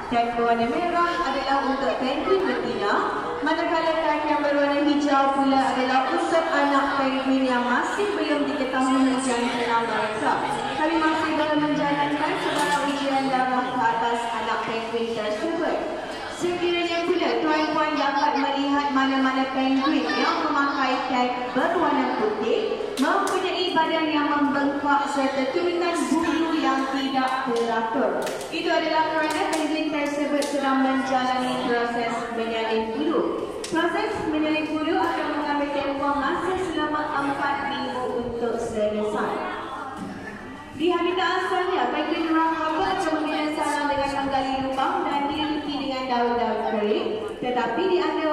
Tag berwarna merah adalah untuk penguin betina, manakala tag yang berwarna hijau pula adalah untuk anak penguin yang masih belum diketahui jantina mereka. Kami masih dalam menjalankan sebarang ujian darah ke atas anak penguin tersebut. Sekiranya pula tuan-tuan dapat melihat mana-mana penguin yang memakai tag berwarna putih, mempunyai badan yang membengkak serta turunan bulu yang tidak teratur, itu adalah kerana penguin tersebut sedang menjalani proses menyalin bulu. Proses menyalin bulu akan mengambil tempoh masa selama 4 minggu untuk selesai. Di habitat asalnya, penguin rahaba akan membina sarang dengan menggali lubang dan diliputi dengan daun-daun kering. Tetapi di antara